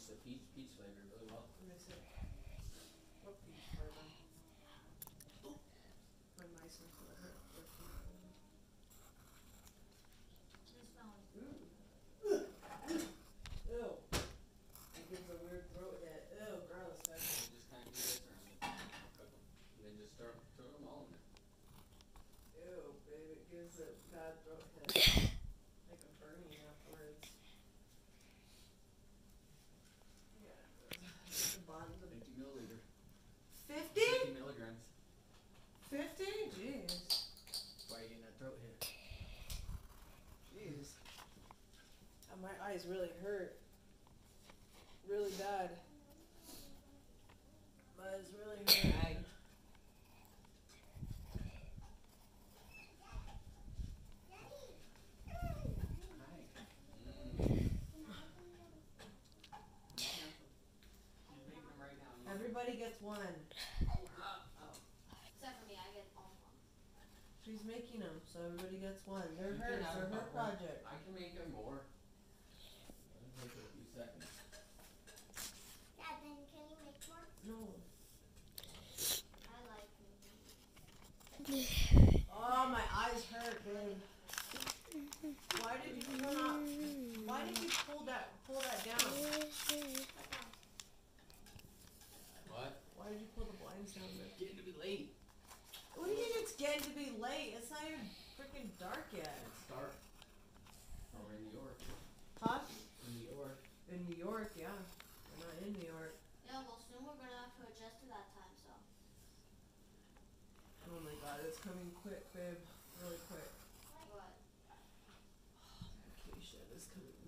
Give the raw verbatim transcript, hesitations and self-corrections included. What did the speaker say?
mix the peach peach flavor really well. Mix it. What peach flavor? Oh, my mice are so hurt. Ew. It gives a weird throat hit. Ew, gross. And just kind of do this around it. Cook them. And then just start throw them all in there. Ew, babe, it gives a bad throat hit. Like a burning afterwards. Yeah. The bottom of Fifty milliliter. Fifty? Fifty milligrams. Fifty? Jeez. That's why you're getting that throat hit. Jeez. Uh, my eyes really hurt. Really bad. My eyes really hurt. Hi. Everybody gets one. Oh. Except for me, I get all of them. She's making them, so everybody gets one. They're You hers. can have They're a her couple. project. I can make them more. It'll take a few seconds. Dad, then can you make more? No. I like making. Oh, my eyes hurt, babe. Why did you turn off? Why did you pull that pull that down? What? Why did you pull the blinds down there? It's getting to be late. What do you mean it's getting to be late? It's not even freaking dark yet. It's dark. Over in New York. Huh? In New York. In New York, yeah. We're not in New York. Yeah, well, soon we're gonna have to adjust to that time, so. Oh my god, it's coming quick, babe. Really quick. What? Vacation is coming